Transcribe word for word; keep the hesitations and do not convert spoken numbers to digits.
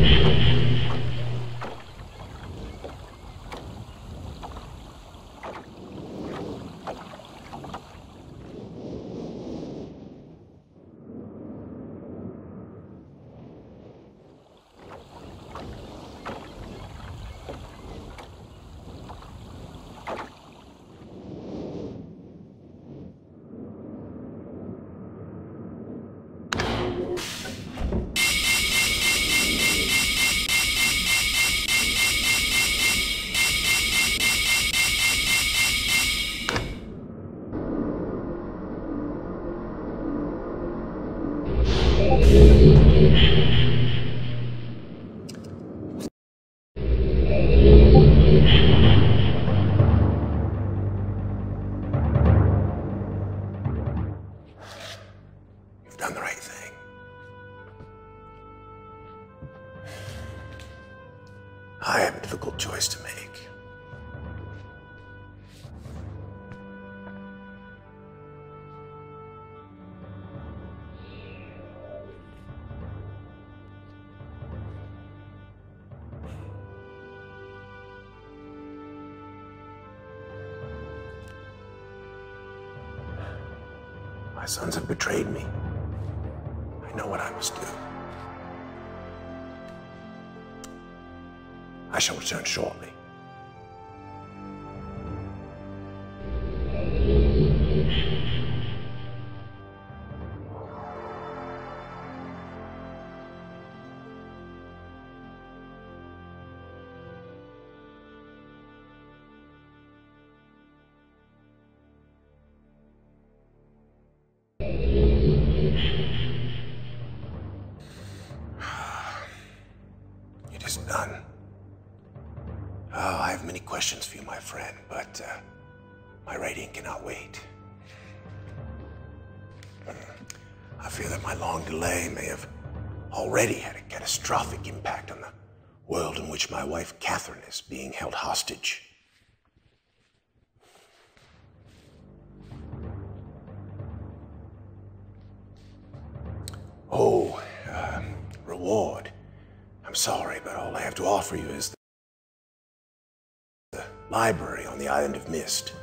Done the right thing. I have a difficult choice to make. My sons have betrayed me. I know what I must do. I shall return shortly. It is done. Oh, I have many questions for you, my friend, but uh, my rating cannot wait. I fear that my long delay may have already had a catastrophic impact on the world in which my wife Catherine is being held hostage. Oh, uh, reward. I'm sorry, but all I have to offer you is the library on the island of Myst.